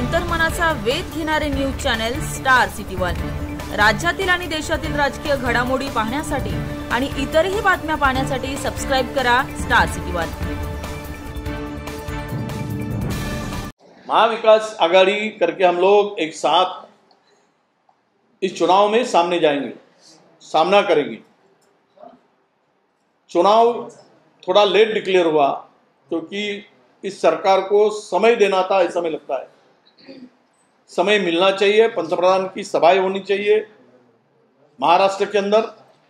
अंतर्मनाचा वेध घेणारे news channel star city one. राज्यातील आणि देशातील राजकीय घडामोडी पाहण्यासाठी आणि इतरही बातम्या पाहण्यासाठी सबस्क्राइब करा star city one. Mahavikas Aghadi करके हम लोग एक साथ इस चुनाव में सामने जाएंगे, सामना करेंगे। चुनाव थोड़ा लेट डिक्लेयर हुआ क्योंकि इस सरकार को समय देना था, ऐसा हमें लगता है। समय मिलना चाहिए, पंतप्रधान की सभाएं होनी चाहिए महाराष्ट्र के अंदर,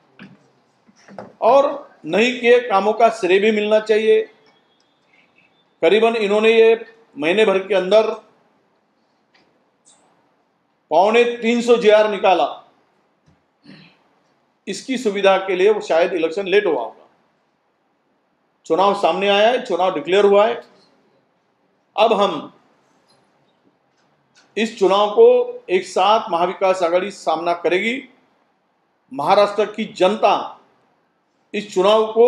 और नहीं किए कामों का श्रेय भी मिलना चाहिए। करीबन इन्होंने ये महीने भर के अंदर 350 GR निकाला, इसकी सुविधा के लिए वो शायद इलेक्शन लेट हुआ होगा। चुनाव सामने आया है, चुनाव डिक्लेयर हुआ है। अब हम इस चुनाव को एक साथ महाविकास आघाड़ी सामना करेगी। महाराष्ट्र की जनता इस चुनाव को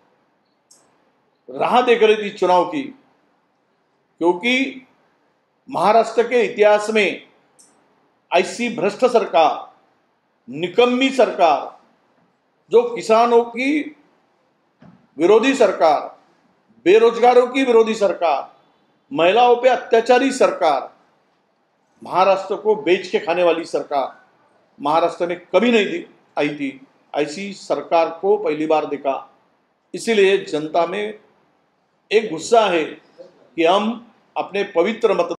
राह देख रही थी, चुनाव की, क्योंकि महाराष्ट्र के इतिहास में ऐसी भ्रष्ट सरकार, निकम्मी सरकार, जो किसानों की विरोधी सरकार, बेरोजगारों की विरोधी सरकार, महिलाओं पे अत्याचारी सरकार, महाराष्ट्र को बेच के खाने वाली सरकार महाराष्ट्र में कभी नहीं आई थी। ऐसी सरकार को पहली बार देखा। इसीलिए जनता में एक गुस्सा है कि हम अपने पवित्र मत